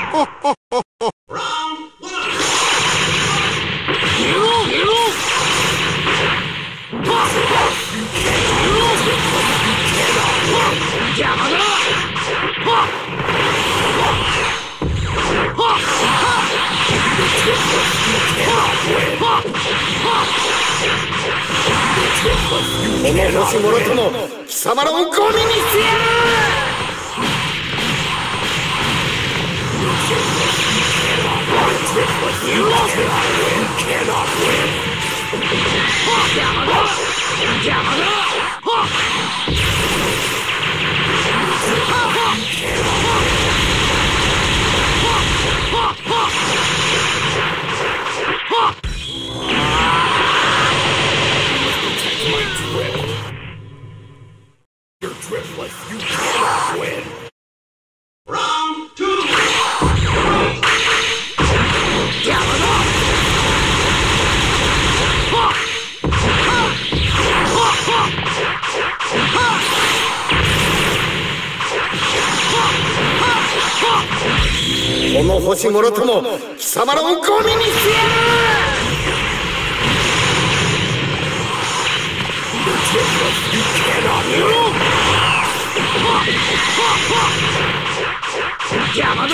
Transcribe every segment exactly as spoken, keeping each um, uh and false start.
この星もろとも貴様らをゴミにしてやる。この星もろとも貴様らをゴミにしてやる。邪魔だ。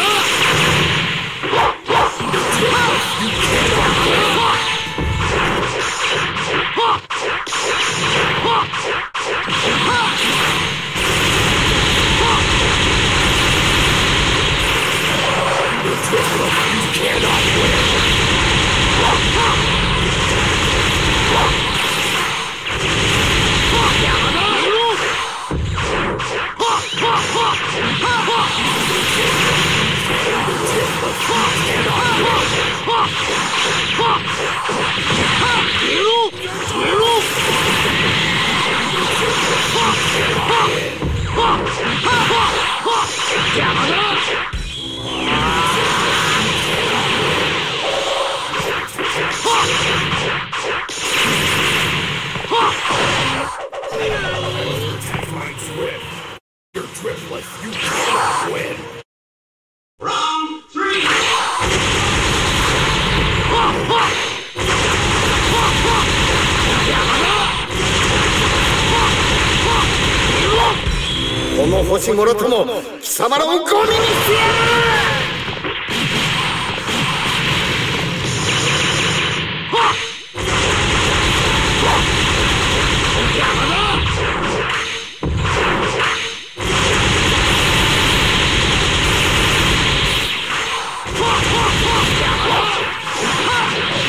この星もろとも貴様らをゴミにして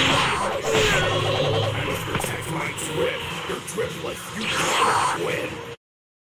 やる。Your trip like you cannot win.